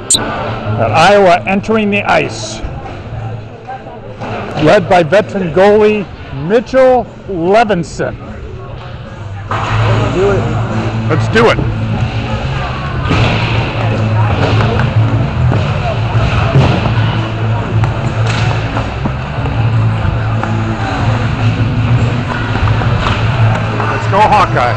Iowa entering the ice, led by veteran goalie Mitchell Levinson. Let's do it. Let's go Hawkeyes.